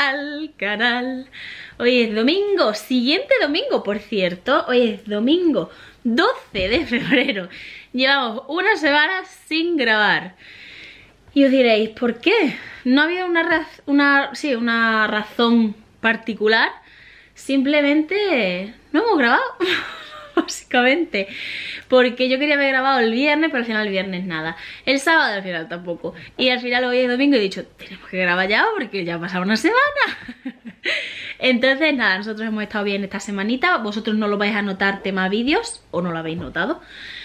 al canal. Hoy es domingo, siguiente domingo, por cierto. Hoy es domingo 12 de febrero. Llevamos una semana sin grabar. Y os diréis, ¿por qué? No había una razón particular. Simplemente no hemos grabado. Básicamente, porque yo quería haber grabado el viernes, pero al final el viernes nada, el sábado al final tampoco, y al final hoy es domingo y he dicho, tenemos que grabar ya porque ya ha pasado una semana. Entonces nada, nosotros hemos estado bien esta semanita, vosotros no lo vais a notar tema vídeos, o no lo habéis notado,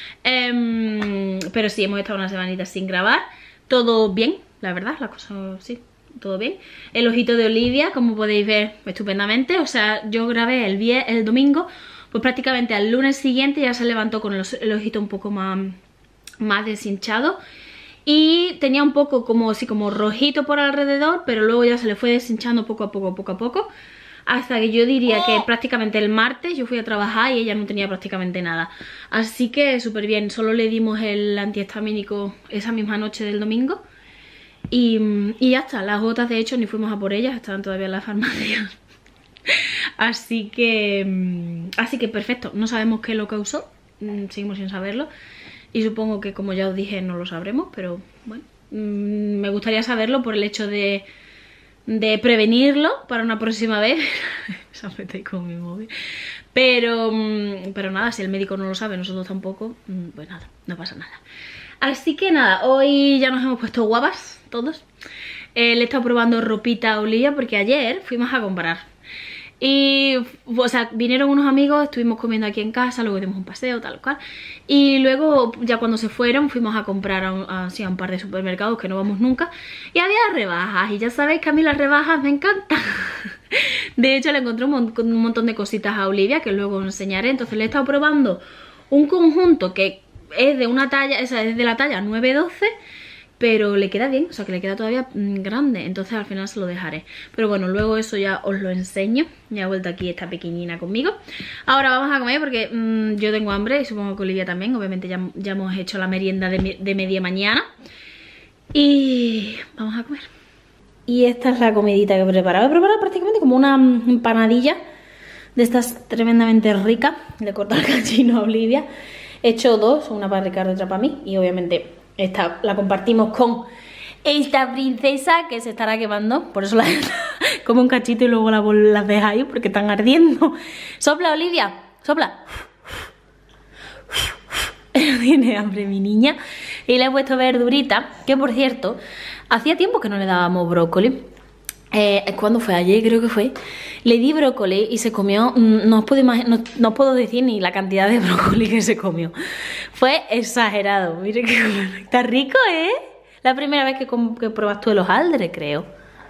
pero sí, hemos estado una semanita sin grabar, todo bien, la verdad, las cosas sí, todo bien. El ojito de Olivia, como podéis ver, estupendamente, o sea, yo grabé el domingo. Pues prácticamente al lunes siguiente ya se levantó con el ojito un poco más deshinchado. Y tenía un poco como rojito por alrededor, pero luego ya se le fue deshinchando poco a poco. Hasta que yo diría que prácticamente el martes yo fui a trabajar y ella no tenía prácticamente nada. Así que súper bien, solo le dimos el antihistamínico esa misma noche del domingo. Y ya está, las gotas de hecho ni fuimos a por ellas, estaban todavía en la farmacia. Así que perfecto, no sabemos qué lo causó, seguimos sin saberlo. Y supongo que, como ya os dije, no lo sabremos, pero bueno, me gustaría saberlo por el hecho de prevenirlo para una próxima vez. Se mete con mi móvil. Pero nada, si el médico no lo sabe, nosotros tampoco, pues nada, no pasa nada. Así que nada, hoy ya nos hemos puesto guapas todos. Le he estado probando ropita a Olivia porque ayer fuimos a comprar. Y, o sea, vinieron unos amigos, estuvimos comiendo aquí en casa, luego dimos un paseo, tal cual. Y luego, ya cuando se fueron, fuimos a comprar a un par de supermercados que no vamos nunca. Y había rebajas, y ya sabéis que a mí las rebajas me encantan. De hecho, le encontré un montón de cositas a Olivia, que luego os enseñaré. Entonces le he estado probando un conjunto que es de una talla, esa es de la talla 9-12. Pero le queda bien, o sea que le queda todavía grande. Entonces al final se lo dejaré. Pero bueno, luego eso ya os lo enseño. Ya ha vuelto aquí esta pequeñina conmigo. Ahora vamos a comer porque yo tengo hambre. Y supongo que Olivia también. Obviamente ya hemos hecho la merienda de media mañana. Y vamos a comer. Y esta es la comidita que he preparado. He preparado prácticamente como una empanadilla de estas tremendamente ricas. Le he cortado el cachino a Olivia. He hecho dos, una para Ricardo y otra para mí. Y obviamente esta la compartimos con esta princesa que se estará quemando. Por eso la come un cachito y luego las deja ahí porque están ardiendo. Sopla, Olivia, sopla. Tiene hambre mi niña. Y le he puesto verdurita, que por cierto, hacía tiempo que no le dábamos brócoli. ¿Cuándo fue? Ayer creo que fue. Le di brócoli y se comió, no os puedo decir ni la cantidad de brócoli que se comió. Fue exagerado. Mire que está rico, ¿eh? La primera vez que pruebas tú el hojaldre, creo.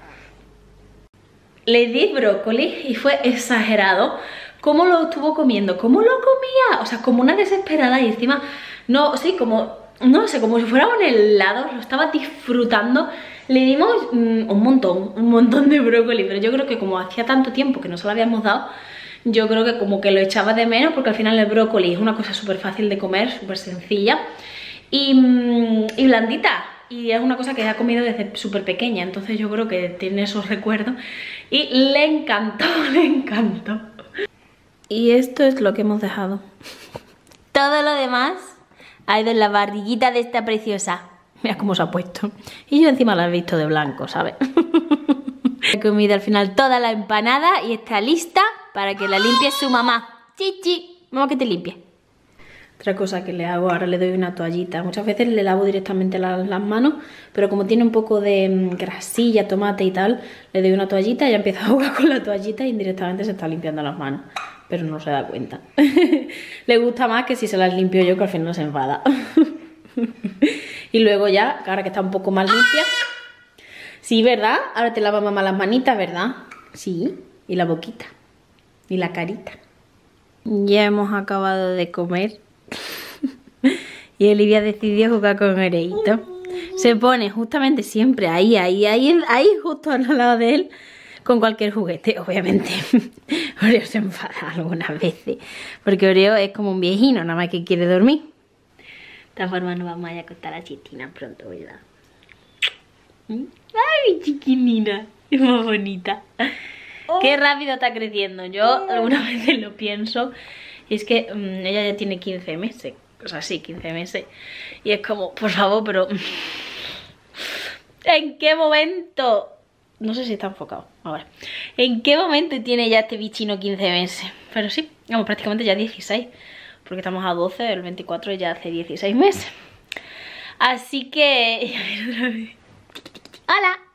Le di brócoli y fue exagerado cómo lo estuvo comiendo, cómo lo comía, o sea, como una desesperada. Y encima, no, sí, como, no sé, como si fuera un helado, lo estaba disfrutando. Le dimos un montón de brócoli, pero yo creo que como hacía tanto tiempo que no se lo habíamos dado, yo creo que como que lo echaba de menos, porque al final el brócoli es una cosa súper fácil de comer, súper sencilla y blandita. Y es una cosa que ha comido desde súper pequeña, entonces yo creo que tiene esos recuerdos y le encantó, le encantó. Y esto es lo que hemos dejado. Todo lo demás ha ido en la barriguita de esta preciosa. Mira cómo se ha puesto. Y yo encima la he visto de blanco, ¿sabes? He comido al final toda la empanada y está lista para que la limpie su mamá. Chichi, vamos a que te limpie. Otra cosa que le hago, ahora le doy una toallita. Muchas veces le lavo directamente las manos, pero como tiene un poco de grasilla, tomate y tal, le doy una toallita y ya empieza a jugar con la toallita y indirectamente se está limpiando las manos. Pero no se da cuenta. Le gusta más que si se las limpio yo, que al final no se enfada. Y luego ya, ahora que está un poco más limpia. Sí, ¿verdad? Ahora te lava mamá las manitas, ¿verdad? Sí, y la boquita. Y la carita. Ya hemos acabado de comer. Y Olivia decidió jugar con Oreito. Se pone justamente siempre ahí, justo al lado de él, con cualquier juguete, obviamente. Oreo se enfada algunas veces, porque Oreo es como un viejino, nada más que quiere dormir. De esta forma nos vamos a ir a acostar a Chistina pronto, ¿verdad? ¡Ay, chiquinina! Es más bonita. Qué rápido está creciendo. Yo algunas veces lo pienso. Y es que ella ya tiene 15 meses. O sea, sí, 15 meses. Y es como, por favor, pero... ¿En qué momento? No sé si está enfocado. A ver. ¿En qué momento tiene ya este bichino 15 meses? Pero sí, vamos, prácticamente ya 16. Porque estamos a 12, el 24 ya hace 16 meses. Así que... ¡Hola!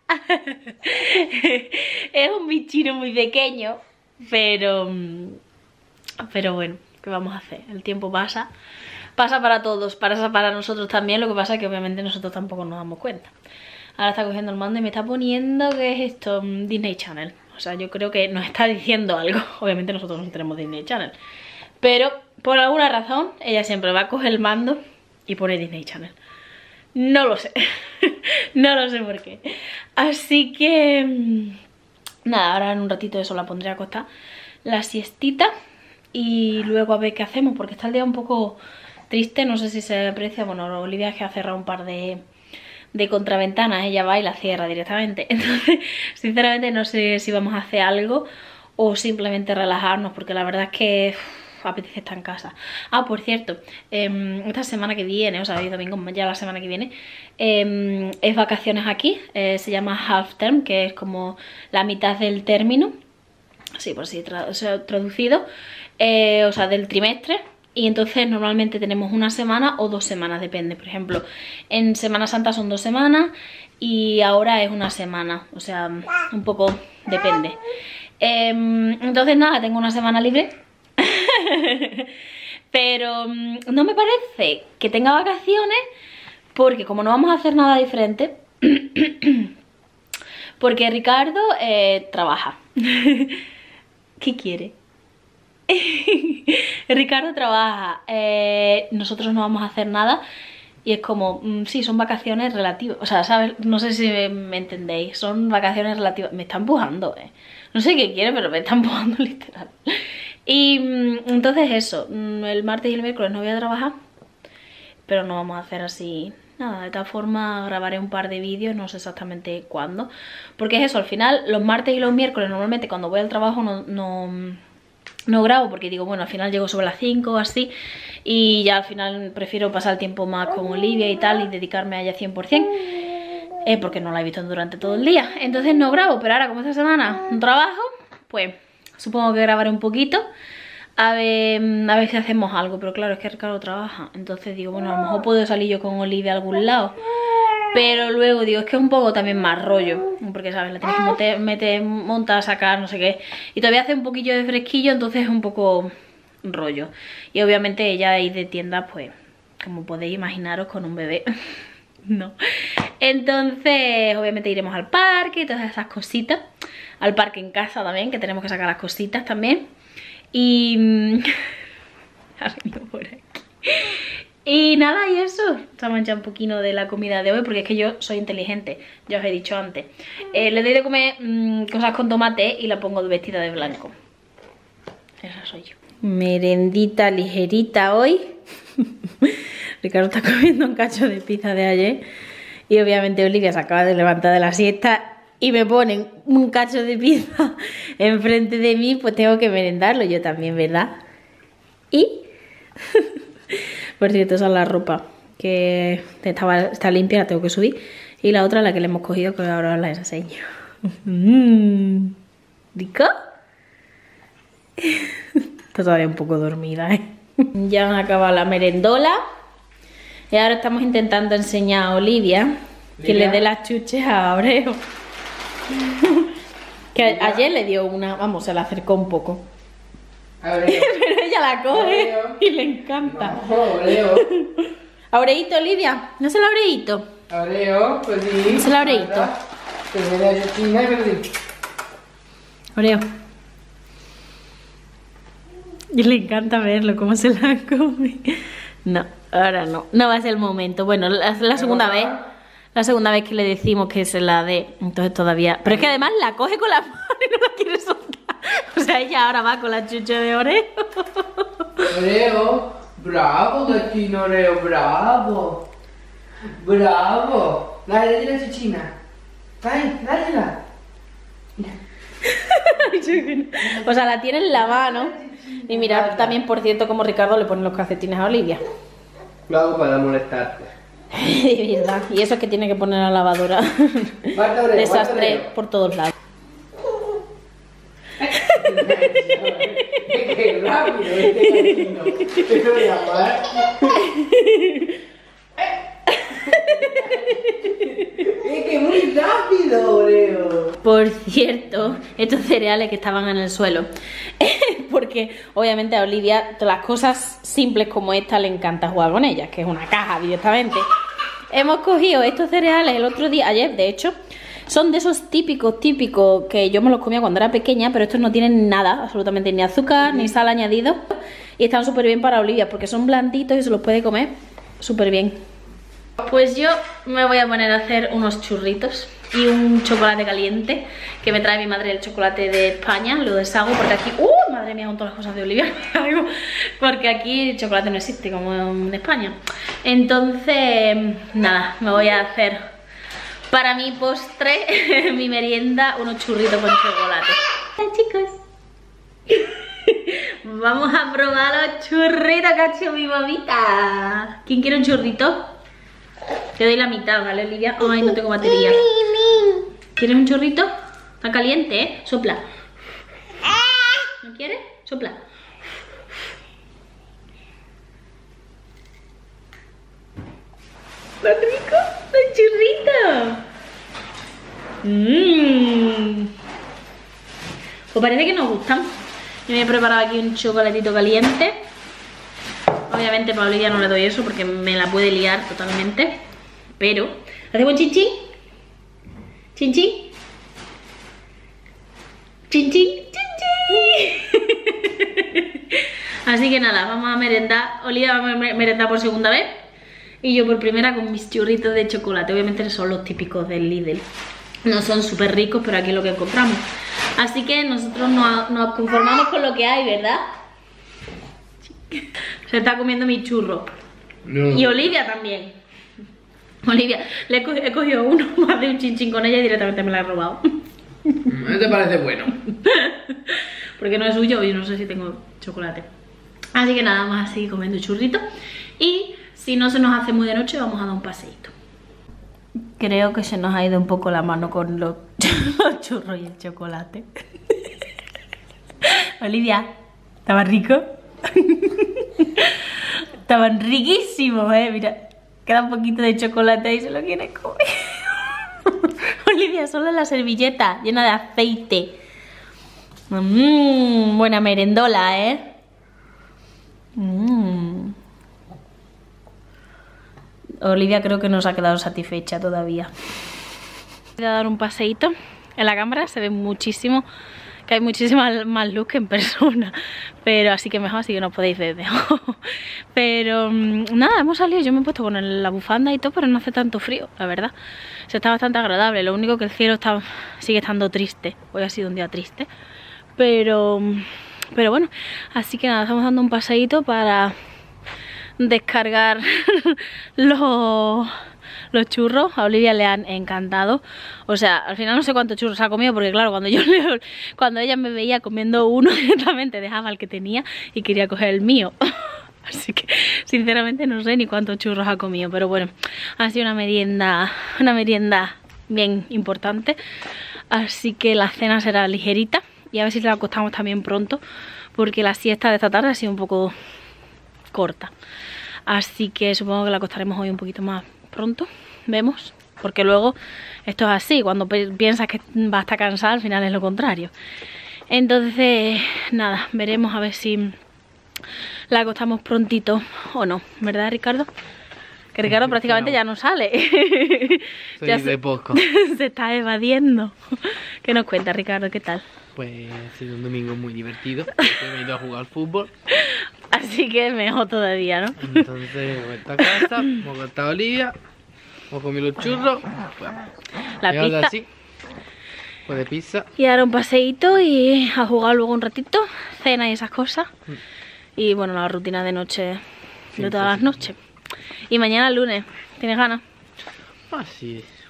Es un bichino muy pequeño. Pero bueno, ¿qué vamos a hacer? El tiempo pasa. Pasa para todos, pasa para nosotros también. Lo que pasa es que obviamente nosotros tampoco nos damos cuenta. Ahora está cogiendo el mando y me está poniendo, ¿qué es esto? Disney Channel. O sea, yo creo que nos está diciendo algo. Obviamente nosotros no tenemos Disney Channel. Pero por alguna razón ella siempre va a coger el mando y pone Disney Channel. No lo sé. No lo sé por qué. Así que... nada, ahora en un ratito eso la pondré a acostar. La siestita. Y luego a ver qué hacemos. Porque está el día un poco triste. No sé si se aprecia. Bueno, Olivia es que ha cerrado un par de contraventanas. Ella va y la cierra directamente. Entonces, sinceramente no sé si vamos a hacer algo o simplemente relajarnos. Porque la verdad es que... apetece estar en casa. Ah, por cierto, esta semana que viene, o sea, hoy domingo, ya la semana que viene, es vacaciones aquí. Se llama half term, que es como la mitad del término. Sí, por si traducido. O sea, del trimestre. Y entonces normalmente tenemos una semana o 2 semanas, depende. Por ejemplo, en Semana Santa son 2 semanas y ahora es una semana. O sea, un poco depende. Entonces nada, tengo una semana libre. Pero no me parece que tenga vacaciones porque como no vamos a hacer nada diferente, porque Ricardo trabaja. ¿Qué quiere? Ricardo trabaja, nosotros no vamos a hacer nada y es como, sí, son vacaciones relativas, o sea, ¿sabes? No sé si me entendéis, son vacaciones relativas, me está empujando, no sé qué quiere, pero me está empujando literal. Y entonces eso, el martes y el miércoles no voy a trabajar, pero no vamos a hacer así nada. De tal forma grabaré un par de vídeos, no sé exactamente cuándo, porque es eso, al final los martes y los miércoles normalmente cuando voy al trabajo no grabo, porque digo, bueno, al final llego sobre las 5 o así, y ya al final prefiero pasar el tiempo más con Olivia y tal, y dedicarme a ella 100%, porque no la he visto durante todo el día, entonces no grabo. Pero ahora como esta semana no trabajo, pues supongo que grabaré un poquito, a ver si hacemos algo. Pero claro, es que Ricardo trabaja, entonces digo, bueno, a lo mejor puedo salir yo con Olivia a algún lado, pero luego digo, es que es un poco también más rollo, porque sabes, la tienes que meter, montar, sacar, no sé qué, y todavía hace un poquillo de fresquillo, entonces es un poco rollo. Y obviamente ella ir de tienda, pues, como podéis imaginaros, con un bebé, no. Entonces, obviamente iremos al parque y todas esas cositas, al parque en casa también, que tenemos que sacar las cositas también. Y... ahora mismo por aquí. Y nada, y eso. Se ha manchado un poquito de la comida de hoy, porque es que yo soy inteligente, ya os he dicho antes. Le doy de comer cosas con tomate y la pongo vestida de blanco. Esa soy yo. Merendita ligerita hoy. Ricardo está comiendo un cacho de pizza de ayer. Y obviamente Olivia se acaba de levantar de la siesta y me ponen un cacho de pizza enfrente de mí, pues tengo que merendarlo yo también, ¿verdad? Y... por cierto, esa es la ropa que está limpia, la tengo que subir. Y la otra, la que le hemos cogido, que ahora os la enseño. ¿Rico? Está todavía un poco dormida, ¿eh? Ya han acabado la merendola. Y ahora estamos intentando enseñar a Olivia que le dé las chuches a Oreo. Que ayer le dio una, vamos, se la acercó un poco. Pero ella la coge y le encanta. No, Oreo. Aureito, Olivia, ¿no es el Aureito? Oreo, pues sí. Es el Aureito. Oreo. Y le encanta verlo, cómo se la come. No, ahora no. No va a ser el momento. Bueno, la segunda vez. La segunda vez que le decimos que se la dé. Entonces todavía... Pero es que además la coge con la mano y no la quiere soltar. O sea, ella ahora va con la chucha de Oreo. Oreo, bravo, gatino Oreo, bravo. Bravo. Dale, dale la chuchina. Dale, dale. O sea, la tiene en la mano. Y mirad también, por cierto, como Ricardo le pone los calcetines a Olivia. Lo hago para molestarte. De verdad. Y eso es que tiene que poner a la lavadora. Desastre por todos lados. ¡Qué rápido este camino! Te voy a parar. ¡Es que muy rápido, Oreo! Por cierto, estos cereales que estaban en el suelo. Porque obviamente a Olivia todas las cosas simples como esta le encanta jugar con ellas, que es una caja directamente. Hemos cogido estos cereales el otro día, ayer de hecho. Son de esos típicos que yo me los comía cuando era pequeña, pero estos no tienen nada, absolutamente ni azúcar, ni sal añadido. Y están súper bien para Olivia porque son blanditos y se los puede comer súper bien. Pues yo me voy a poner a hacer unos churritos y un chocolate caliente que me trae mi madre, el chocolate de España. Lo deshago porque aquí... madre mía, con todas las cosas de Olivia. Porque aquí el chocolate no existe como en España. Entonces, nada, me voy a hacer... para mi postre, mi merienda, unos churritos con chocolate. Hola chicos. Vamos a probar los churritos que ha hecho mi mamita. ¿Quién quiere un churrito? Te doy la mitad, ¿vale, Olivia? Ay, no tengo batería. ¿Quieres un churrito? Está caliente, ¿eh? Sopla. ¿No quieres? Sopla. ¿Está rico? ¡El churrito! Pues parece que nos gustan. Yo me he preparado aquí un chocolatito caliente. Obviamente para Olivia no le doy eso porque me la puede liar totalmente. Pero, ¿hacemos chin-chin? ¿Chin-chin? ¿Chin-chin? ¡Chin-chin! Así que nada, vamos a merendar. Olivia va a merendar por segunda vez. Y yo por primera con mis churritos de chocolate. Obviamente son los típicos del Lidl. No son súper ricos, pero aquí es lo que encontramos. Así que nosotros nos conformamos con lo que hay, ¿verdad? Se está comiendo mi churro. No. Y Olivia también. Olivia, he cogido uno más de un chinchín con ella y directamente me la he robado. ¿No te parece bueno? Porque no es suyo y no sé si tengo chocolate. Así que nada, vamos a seguir comiendo churritos. Y si no se nos hace muy de noche, vamos a dar un paseíto. Creo que se nos ha ido un poco la mano con los churros y el chocolate. Olivia, ¿estaba rico? Estaban riquísimos, mira. Queda un poquito de chocolate y se lo quiere comer. Olivia, solo en la servilleta llena de aceite. Buena merendola, Olivia creo que no se ha quedado satisfecha todavía. Voy a dar un paseíto. En la cámara se ve muchísimo, que hay muchísima más luz que en persona. Pero así que mejor, así que no podéis ver mejor. Pero nada, hemos salido, yo me he puesto con la bufanda y todo, pero no hace tanto frío, la verdad. Se está bastante agradable, lo único que el cielo sigue estando triste. Hoy ha sido un día triste. Pero bueno, así que nada, estamos dando un paseíto para descargar los churros. A Olivia le han encantado. O sea, al final no sé cuántos churros ha comido, porque claro, cuando ella me veía comiendo uno, directamente dejaba el que tenía y quería coger el mío. Así que sinceramente no sé ni cuántos churros ha comido, pero bueno, ha sido una merienda bien importante. Así que la cena será ligerita y a ver si la acostamos también pronto, porque la siesta de esta tarde ha sido un poco corta. Así que supongo que la acostaremos hoy un poquito más pronto. Vemos, porque luego esto es así, cuando piensas que va a estar cansada, al final es lo contrario. Entonces nada, veremos a ver si la acostamos prontito o no, ¿verdad, Ricardo? Que Ricardo prácticamente ya no sale. Ya de poco. Se está evadiendo. ¿Qué nos cuenta, Ricardo? ¿Qué tal? Pues ha sido un domingo muy divertido. He ido a jugar al fútbol. Así que mejor todavía, ¿no? Entonces hemos vuelto a casa, hemos cortado a Olivia, hemos comido los churros, la pizza. Así, pues de pizza. Y ahora un paseíto y a jugar luego un ratito, cena y esas cosas. Y bueno, la rutina de noche de todas las noches. Y mañana lunes, ¿tienes ganas? Ah, sí,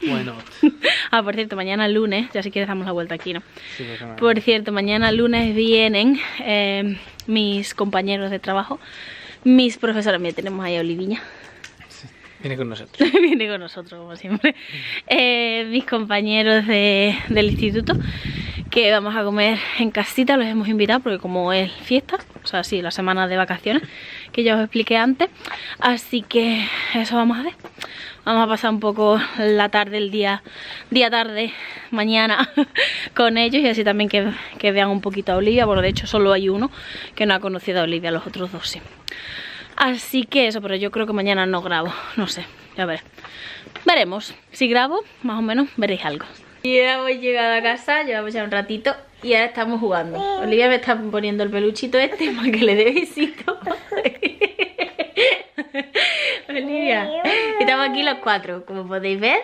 Why not? Ah, por cierto, mañana lunes, ya si quieres damos la vuelta aquí, ¿no? Sí, pues, nada. Por cierto, mañana lunes vienen mis compañeros de trabajo, mis profesores. Mira, tenemos ahí a Oliviña. Viene con nosotros. Viene con nosotros, como siempre. Mis compañeros del instituto, que vamos a comer en casita, los hemos invitado porque como es fiesta, o sea, sí, la semana de vacaciones, que ya os expliqué antes. Así que eso vamos a hacer. Vamos a pasar un poco la tarde, el día tarde, mañana con ellos y así también que vean un poquito a Olivia. Bueno, de hecho solo hay uno que no ha conocido a Olivia, los otros dos sí. Así que eso, pero yo creo que mañana no grabo, no sé, ya veré. Veremos, si grabo, más o menos veréis algo. Y ya hemos llegado a casa, llevamos ya un ratito y ahora estamos jugando. Olivia me está poniendo el peluchito este para que le dé besito. Olivia, estamos aquí los cuatro, como podéis ver.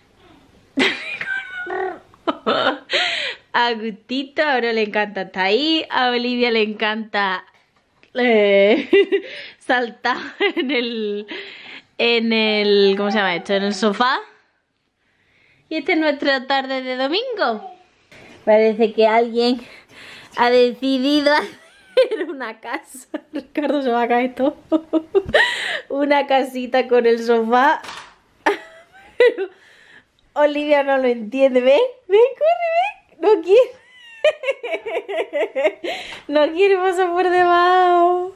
A Gustito, ahora le encanta estar ahí. A Olivia le encanta saltar en el ¿cómo se llama esto? En el sofá. Y esta es nuestra tarde de domingo. Parece que alguien ha decidido hacer una casa. Ricardo, se va a caer todo. Una casita con el sofá. Pero Olivia no lo entiende. Ven, corre, ven. No quiere. No quiere pasar por debajo.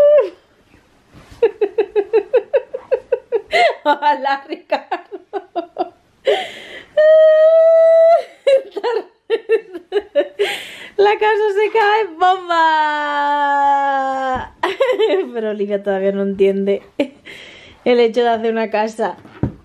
Hola, Ricardo. La casa se cae, bomba. Pero Olivia todavía no entiende el hecho de hacer una casa.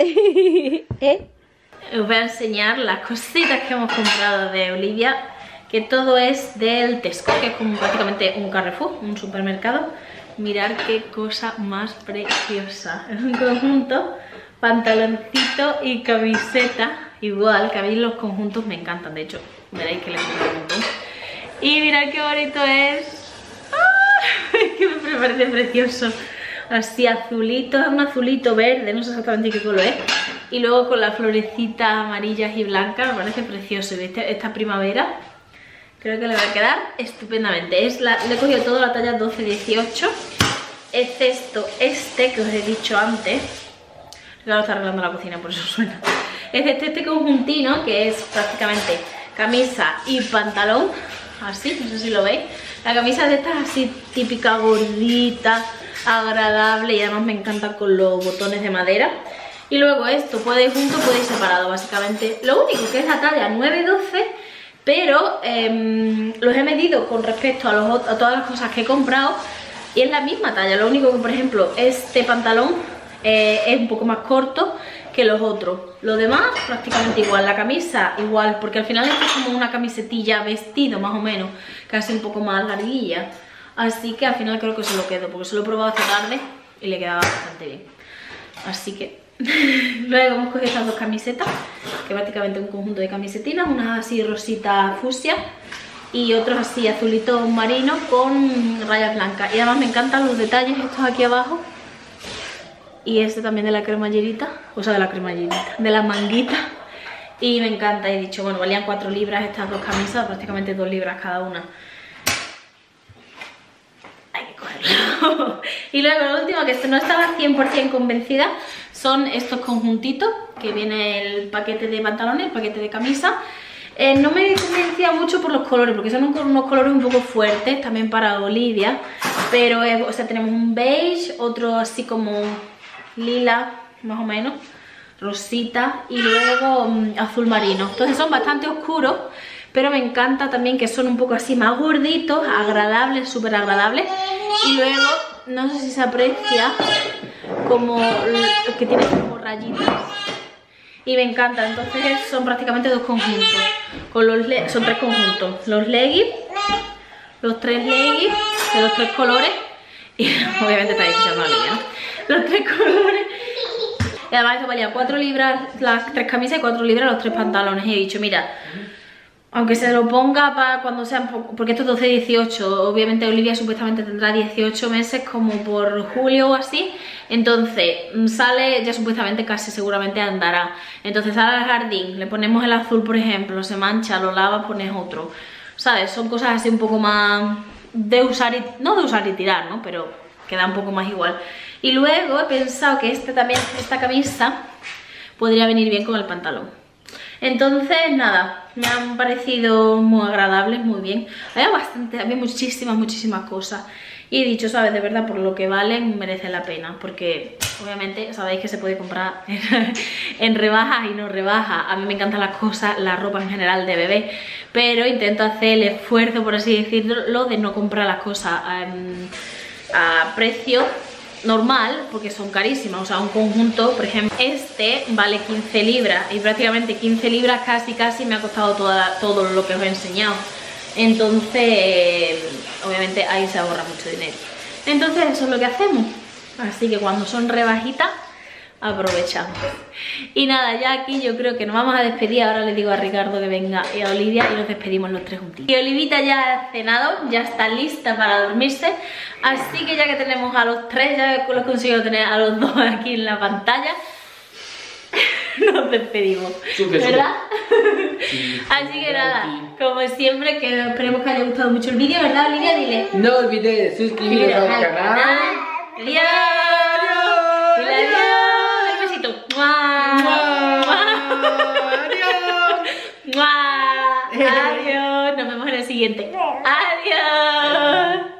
Os voy a enseñar las cositas que hemos comprado de Olivia, que todo es del Tesco, que es como prácticamente un Carrefour, un supermercado. Mirad qué cosa más preciosa. Es un conjunto, pantaloncito y camiseta. Igual, que a mí los conjuntos me encantan, de hecho, veréis que les gusta un montón. Y mirad qué bonito es. ¡Ah! Es que me parece precioso. Así azulito, es un azulito verde, no sé exactamente qué color es. Y luego con las florecitas amarillas y blancas, me parece precioso. Y esta primavera creo que le va a quedar estupendamente. Le he cogido toda la talla 12-18, excepto este que os he dicho antes. Claro, está arreglando la cocina, por eso suena. Excepto este conjuntino, que es prácticamente camisa y pantalón, así, no sé si lo veis. La camisa de estas así típica gordita, agradable, y además me encanta con los botones de madera. Y luego esto puede ir junto, puede ir separado, básicamente. Lo único que es la talla 9-12, pero los he medido con respecto a todas las cosas que he comprado y es la misma talla. Lo único que, por ejemplo, este pantalón es un poco más corto que los otros. Lo demás prácticamente igual, la camisa igual, porque al final esto es como una camisetilla vestido más o menos, casi un poco más larguilla. Así que al final creo que se lo quedo, porque se lo he probado esta tarde y le quedaba bastante bien. Así que luego hemos cogido estas dos camisetas, que prácticamente un conjunto de camisetinas, unas así rosita fucsia y otros así azulitos marinos con rayas blancas. Y además me encantan los detalles estos aquí abajo. Y este también de la cremallerita, o sea, de la cremallerita, de la manguita. Y me encanta, he dicho, bueno, valían 4 libras estas dos camisas, prácticamente 2 libras cada una. Hay que cogerlo. Y luego lo último, que no estaba 100% convencida, son estos conjuntitos, que viene el paquete de pantalones, el paquete de camisa. No me convencía mucho por los colores, porque son unos colores un poco fuertes, también para Olivia. Pero, o sea, tenemos un beige, otro así como lila, más o menos, rosita, y luego azul marino. Entonces son bastante oscuros, pero me encanta también que son un poco así más gorditos, agradables, súper agradables. Y luego, no sé si se aprecia, como que tiene como rayitas. Y me encanta, entonces son prácticamente dos conjuntos. Son 3 conjuntos. Los leggings, los 3 leggings de los 3 colores. Y obviamente estáis escuchando a Olivia, ¿no? Los 3 colores. Y además esto valía 4 libras las 3 camisas y 4 libras los 3 pantalones. Y he dicho, mira, Aunque se lo ponga para cuando sea, porque esto es 12-18, obviamente Olivia supuestamente tendrá 18 meses como por julio o así, entonces sale, ya supuestamente casi seguramente andará, entonces sale al jardín, le ponemos el azul por ejemplo, se mancha, lo lavas, pones otro, ¿sabes? Son cosas así un poco más de usar y, no de usar y tirar, ¿no? Pero queda un poco más igual. Y luego he pensado que esta camisa podría venir bien con el pantalón. Entonces, nada, me han parecido muy agradables, muy bien. Había muchísimas cosas. Y he dicho, ¿sabes? De verdad, por lo que valen, merece la pena. Porque, obviamente, sabéis que se puede comprar en rebajas y no rebajas. A mí me encantan las cosas, la ropa en general de bebé. Pero intento hacer el esfuerzo, por así decirlo, de no comprar las cosas a precio normal, porque son carísimas. O sea, un conjunto, por ejemplo, este vale 15 libras y prácticamente 15 libras casi me ha costado todo lo que os he enseñado. Entonces, obviamente ahí se ahorra mucho dinero. Entonces eso es lo que hacemos. Así que cuando son rebajitas, aprovechamos. Y nada, ya aquí yo creo que nos vamos a despedir. Ahora le digo a Ricardo que venga y a Olivia y nos despedimos los tres juntitos. Y Olivita ya ha cenado, ya está lista para dormirse. Así que ya que tenemos a los tres, ya que los consigo tener a los dos aquí en la pantalla, nos despedimos, ¿verdad? Sí, así que nada, como siempre, que esperemos que haya gustado mucho el vídeo, ¿verdad, Olivia? Dile. No olvides suscribiros al canal. Adiós. Adiós. Un besito. Adiós. Adiós. Nos vemos en el siguiente. Adiós.